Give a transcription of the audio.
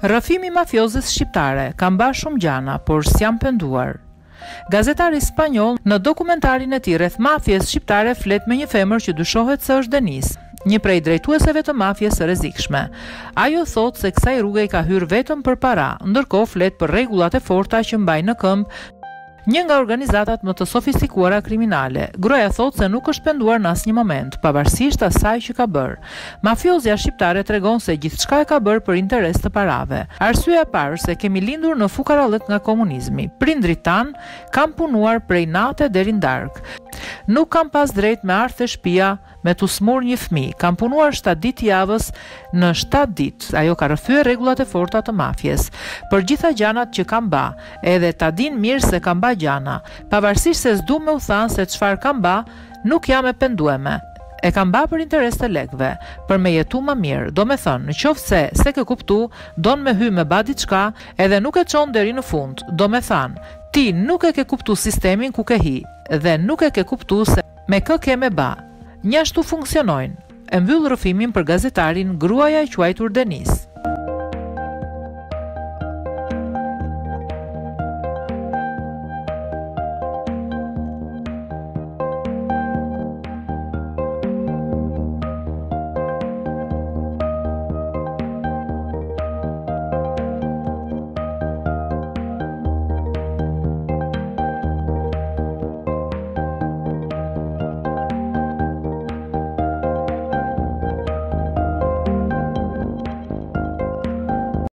Rrëfimi mafiozes shqiptare ka mba shumë gjana, por s'jam penduar. Gazetari spanjoll në dokumentarin e tij rreth mafjes shqiptare flet me një femër që dyshohet se është Denis, një prej drejtueseve të mafjes së rrezikshme. Ajo thot se kësaj rruge i ka hyrë vetëm për para, ndërkohë flet për rregullat e forta që mbajnë në këmbë një nga organizatat më të sofistikuara kriminale. Gruaja thot se nuk është penduar në asnjë moment, pavarësisht asaj që ka bërë. Mafiozja shqiptare tregon se gjithçka e ka bërë për interes të parave. Arsyeja e parë se kemi lindur në fukarallëk nga komunizmi. Prindrit tan kanë punuar prej nate deri në darkë. Nuk kam pas drejt me ardhë të shtëpia me t'u smur një fëmijë. Kam punuar 7 ditë javës në 7 ditë. Ajo ka rrëfyer rregullat e forta të mafjes. Për gjitha gjanat që kam ba, edhe ta din mirë se kam ba gjana. Pavarësisht se s'du me u thanë se çfarë kam ba, nuk jam e pendueme. E kam ba për interes të lekëve, për me jetu më mirë. Do me thënë, në qoftë se ke kuptu, don me hy me ba diçka, edhe nuk e çon deri në fund. Do me thënë, ti nuk e ke kuptu sistemin ku ke hi, dhe nuk e ke kuptu se me kë ke me ba. Njashtu funksionojnë. E mbyll rrëfimin për gazetarin gruaja e quajtur Denis.